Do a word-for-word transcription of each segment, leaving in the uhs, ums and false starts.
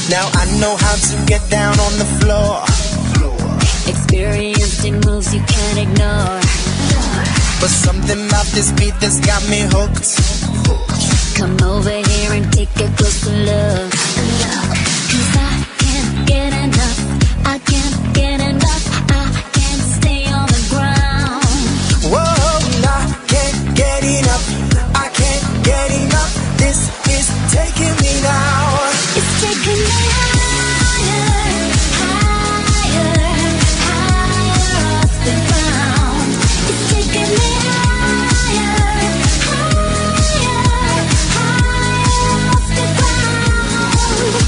Now I know how to get down on the floor. Experienced in moves you can't ignore. But something about this beat that's got me hooked. Come over here and take a closer look. Cause I can't get enough. I can't get enough. I can't stay on the ground. Whoa, I can't get enough. I can't get enough. This is taking me now. It's taking me higher, higher, higher off the ground. It's taking me higher, higher, higher off the ground.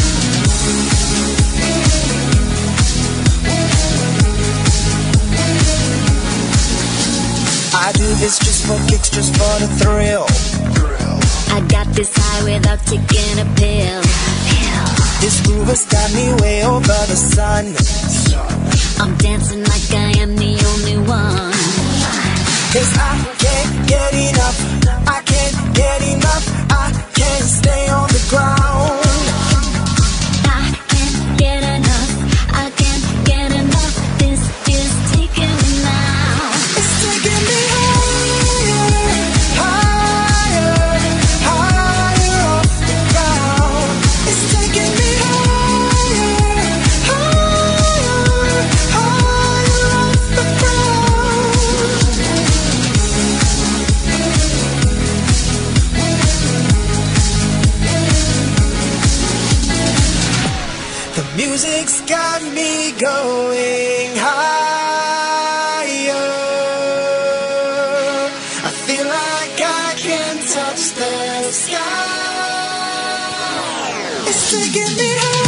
I do this just for kicks, just for the thrill. I got this high without taking a pill. This groove has got me way over the sun. I'm dancing like I am the only one. Cause I can't get enough. I can't get enough. I can't stay on the ground. I can't get enough. I can't get enough. This is taking me now. It's taking me higher, higher, higher off the ground. It's taking me higher, higher, higher off the ground. The music's got me going higher. I feel like I can touch the sky. It's taking me higher.